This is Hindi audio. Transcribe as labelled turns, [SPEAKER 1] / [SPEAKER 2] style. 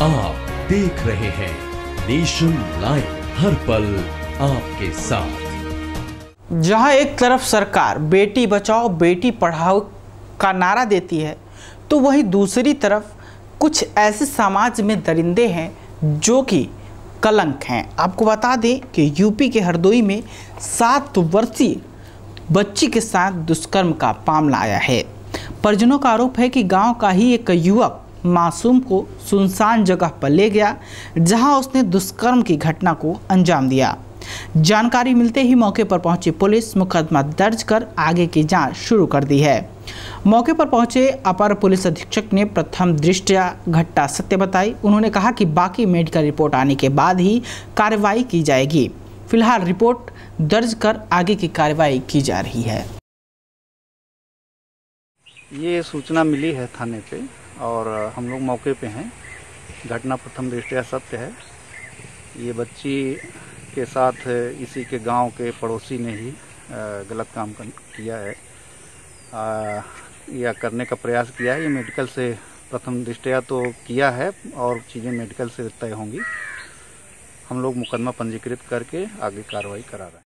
[SPEAKER 1] आप देख रहे हैं नेशन लाइव, हर पल आपके साथ।
[SPEAKER 2] जहां एक तरफ सरकार बेटी बचाओ बेटी पढ़ाओ का नारा देती है, तो वहीं दूसरी तरफ कुछ ऐसे समाज में दरिंदे हैं जो कि कलंक हैं। आपको बता दें कि यूपी के हरदोई में 7 वर्षीय बच्ची के साथ दुष्कर्म का मामला आया है। परिजनों का आरोप है कि गांव का ही एक युवक मासूम को सुनसान जगह पर ले गया, जहां उसने दुष्कर्म की घटना को अंजाम दिया। जानकारी मिलते ही मौके पर पहुंची पुलिस मुकदमा दर्ज कर आगे की जांच शुरू कर दी है। मौके पर पहुंचे अपर पुलिस अधीक्षक ने प्रथम दृष्टया घटना सत्य बताई। उन्होंने कहा कि बाकी मेडिकल रिपोर्ट आने के बाद ही कार्रवाई की जाएगी। फिलहाल रिपोर्ट दर्ज कर आगे की कार्रवाई की जा रही है।
[SPEAKER 3] ये सूचना मिली है थाने पे और हम लोग मौके पे हैं। घटना प्रथम दृष्टया सत्य है। ये बच्ची के साथ इसी के गांव के पड़ोसी ने ही गलत काम किया है या करने का प्रयास किया है। ये मेडिकल से प्रथम दृष्टया तो किया है और चीज़ें मेडिकल से तय होंगी। हम लोग मुकदमा पंजीकृत करके आगे कार्रवाई करा रहे हैं।